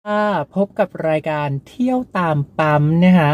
พบกับรายการเที่ยวตามปั๊มนะคะ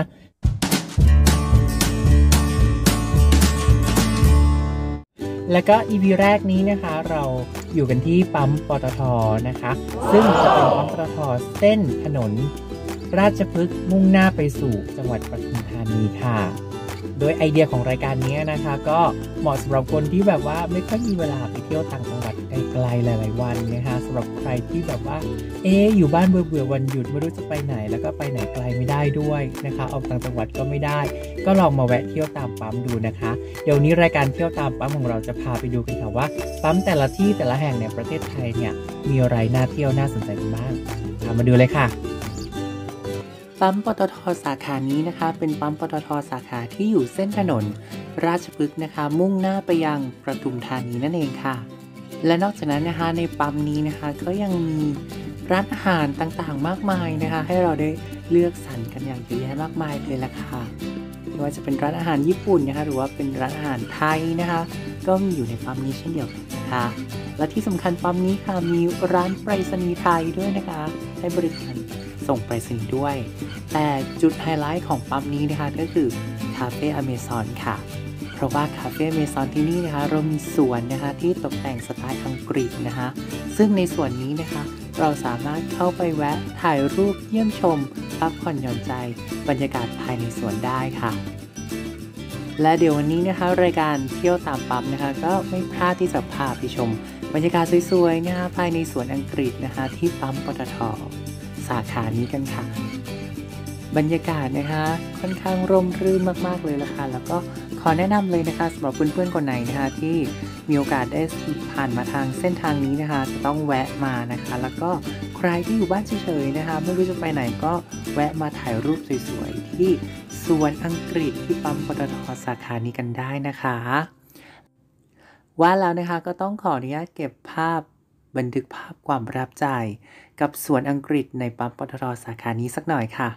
แล้วก็ EP แรกนี้นะคะเราอยู่กันที่ปั๊มปตท.นะคะซึ่งจะเป็นปั๊มปตท.เส้นถนนราชพฤกษ์มุ่งหน้าไปสู่จังหวัดปทุมธานีค่ะโดยไอเดียของรายการนี้นะคะก็เหมาะสำหรับคนที่แบบว่าไม่ค่อยมีเวลาไปเที่ยวต่างจังหวัดไกลๆหลายๆวันนะคะสำหรับใครที่แบบว่าอยู่บ้านเบื่อวันหยุดไม่รู้จะไปไหนแล้วก็ไปไหนไกลไม่ได้ด้วยนะคะออกต่างจังหวัดก็ไม่ได้ก็ลองมาแวะเที่ยวตามปั๊มดูนะคะเดี๋ยวนี้รายการเที่ยวตามปั๊มของเราจะพาไปดูกันค่ะว่าปั๊มแต่ละที่แต่ละแห่งในประเทศไทยเนี่ยมีอะไรน่าเที่ยวน่าสนใจกันบ้างมาดูเลยค่ะปั๊มปตท.สาขานี้นะคะเป็นปั๊มปตท.สาขาที่อยู่เส้นถนนราชพฤกษ์นะคะมุ่งหน้าไปยังปทุมธานีนั่นเองค่ะและนอกจากนั้นนะคะในปั๊มนี้นะคะก็ยังมีร้านอาหารต่างๆมากมายนะคะให้เราได้เลือกสรรกันอย่างเยอะแยะมากมายเลยล่ะค่ะไม่ว่าจะเป็นร้านอาหารญี่ปุ่นนะคะหรือว่าเป็นร้านอาหารไทยนะคะก็มีอยู่ในปั๊มนี้เช่นเดียวกันนะคะและที่สำคัญปั๊มนี้ค่ะมีร้านไปรษณีย์ไทยด้วยนะคะให้บริการส่งไปรษณีย์ด้วยแต่จุดไฮไลท์ของปั๊มนี้นะคะก็คือคาเฟ่อเมซอนค่ะเพราะว่าคาเฟ่อเมซอนที่นี่นะคะเรามีสวนนะคะที่ตกแต่งสไตล์อังกฤษนะคะซึ่งในส่วนนี้นะคะเราสามารถเข้าไปแวะถ่ายรูปเยี่ยมชมพักผ่อนหย่อนใจบรรยากาศภายในสวนได้ค่ะและเดี๋ยววันนี้นะคะรายการเที่ยวตามปั๊มนะคะก็ไม่พลาดที่จะพาไปชมบรรยากาศสวยๆนะคะภายในสวนอังกฤษนะคะที่ปั๊มปตท.สาขานี้กันค่ะบรรยากาศนะคะค่อนข้างร่มรื่นมากๆเลยละค่ะแล้วก็ขอแนะนำเลยนะคะสำหรับเพื่อนๆคนไหนนะคะที่มีโอกาสได้ผ่านมาทางเส้นทางนี้นะคะจะต้องแวะมานะคะแล้วก็ใครที่อยู่บ้านเฉยๆนะคะไม่รู้จะไปไหนก็แวะมาถ่ายรูปสวยๆที่สวนอังกฤษที่ปั๊มปตท.สาขานี้กันได้นะคะว่าแล้วนะคะก็ต้องขออนุญาตเก็บภาพบันทึกภาพความประทับใจกับสวนอังกฤษในปั๊มปตท.สาขานี้สักหน่อยค่ะ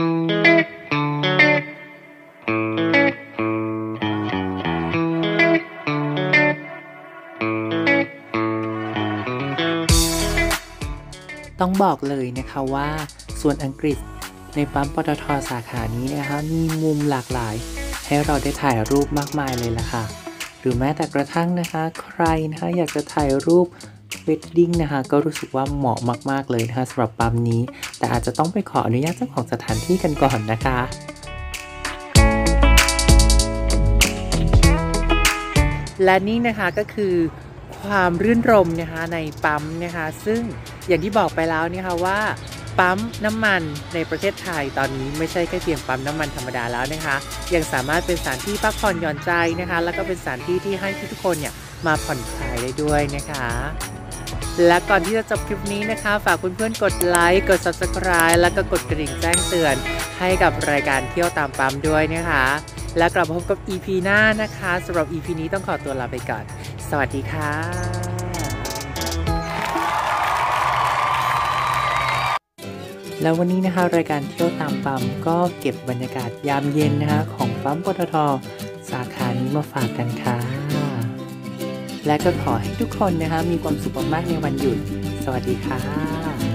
ต้องบอกเลยนะคะว่าสวนอังกฤษในปั๊มปตท.สาขานี้นะคะมีมุมหลากหลายให้เราได้ถ่ายรูปมากมายเลยล่ะค่ะหรือแม้แต่กระทั่งนะคะใครนะคะอยากจะถ่ายรูปเวดดิ้งนะคะก็รู้สึกว่าเหมาะมากๆเลยนะคะสำหรับปั๊มนี้แต่อาจจะต้องไปขออนุญาตเจ้าของสถานที่กันก่อนนะคะและนี่นะคะก็คือความรื่นรมนะคะในปั๊มนะคะซึ่งอย่างที่บอกไปแล้วนะคะว่าปั๊มน้ำมันในประเทศไทยตอนนี้ไม่ใช่แค่เพียงปั๊มน้ำมันธรรมดาแล้วนะคะยังสามารถเป็นสถานที่พักผ่อนหย่อนใจนะคะแล้วก็เป็นสถานที่ที่ให้ทุกคนเนี่ยมาผ่อนคลายได้ด้วยนะคะและก่อนที่จะจบคลิปนี้นะคะฝากเพื่อนๆกดไลค์กด Subscribe แล้วก็กดกระดิ่งแจ้งเตือนให้กับรายการเที่ยวตามปั๊มด้วยนะคะแล้วกลับมาพบกับ EP หน้านะคะสำหรับ EP นี้ต้องขอตัวลาไปก่อนสวัสดีค่ะแล้ววันนี้นะคะรายการเที่ยวตามปั๊มก็เก็บบรรยากาศยามเย็นนะคะของปั๊มปตท.สาขานี้มาฝากกันค่ะและก็ขอให้ทุกคนนะคะมีความสุขมากๆในวันหยุดสวัสดีค่ะ